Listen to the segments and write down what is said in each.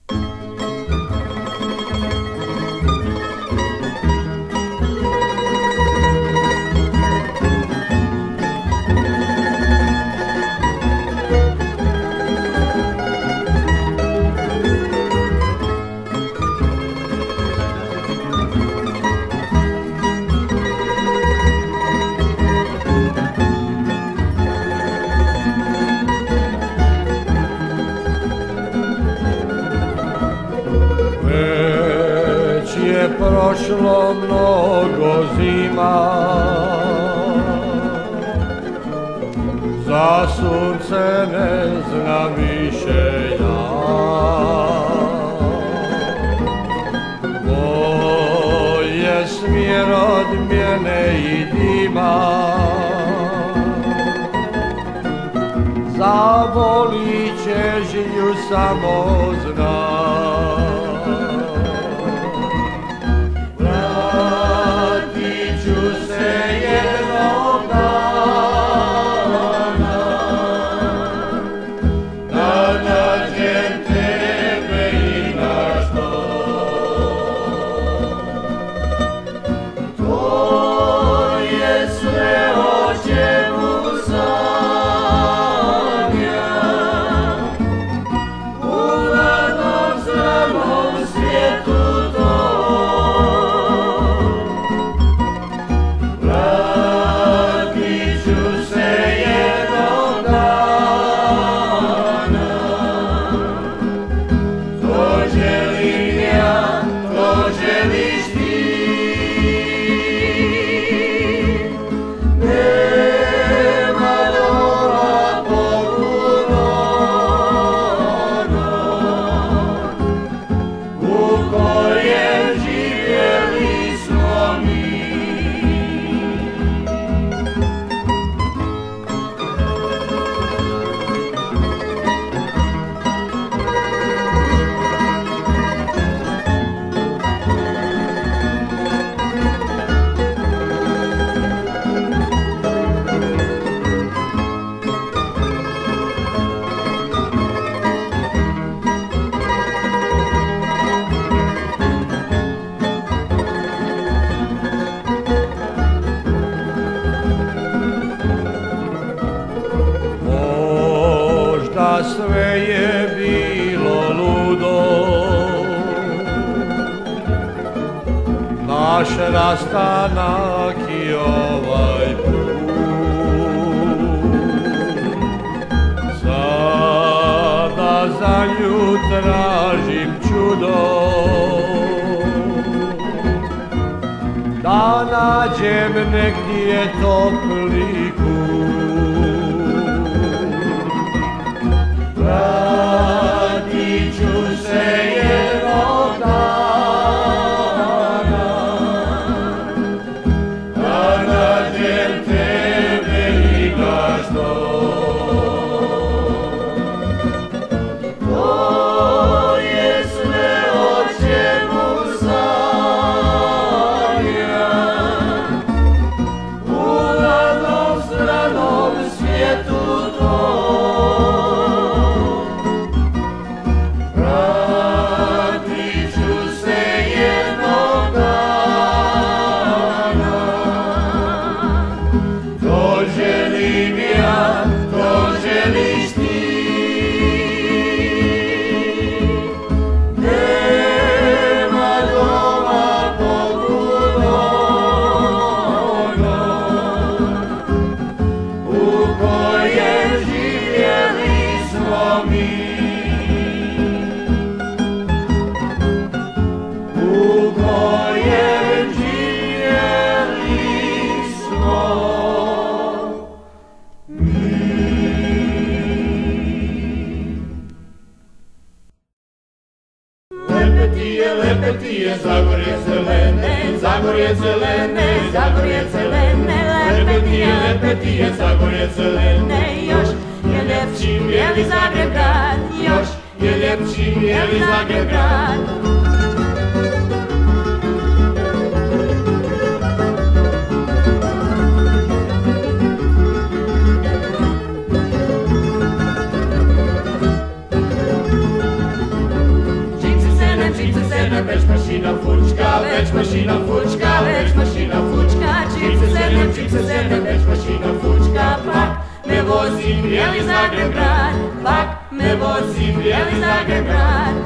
Prošlo mnogo zima, za sunce ne znam više ja. Boje smjer od mjene i dima, zaboli ćežnju samo znam. Sve je bilo ludo, naš rastanak i ovaj put. Sada za nju tražim čudo, da nađem negdje topli kut. Vratit ću se jednog dana, da nađem tebe i naš dom. To je sve o čemu sanjam, u ladnom stranom svijetu tom. Lepe ti je Zagorje zelene, Zagorje zelene, Zagorje zelene. Lepe ti je Zagorje zelene, još je ljepši bijeli Zagreb grad, još je ljepši bijeli Zagreb grad. mašina fučka, već mašina fučka, već mašina fučka, čip se sedem, već mašina fučka, pak me vozi bijeli Zagreb grad, pak me vozi bijeli Zagreb grad.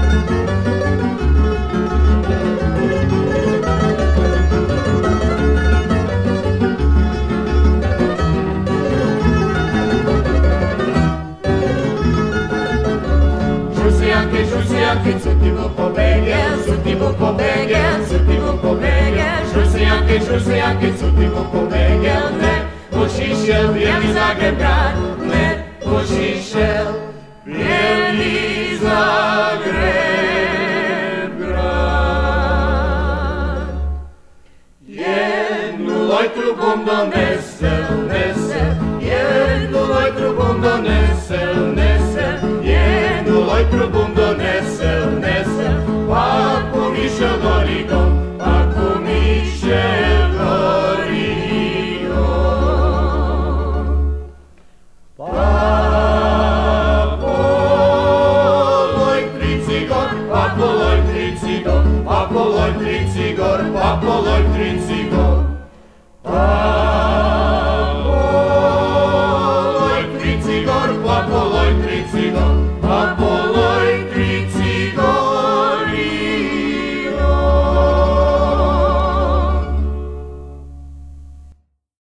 Žusijanke, cutivo pobegel, cutivo pobegel, cutivo pobegel. Žusijanke, cutivo pobegel, ne pošišel bijeli Zagreb grad, ne pošišel bijeli Zagreb grad. Jednu lojtru bom donesel, jednu lojtru bom donesel, jednu lojtru bom donesel.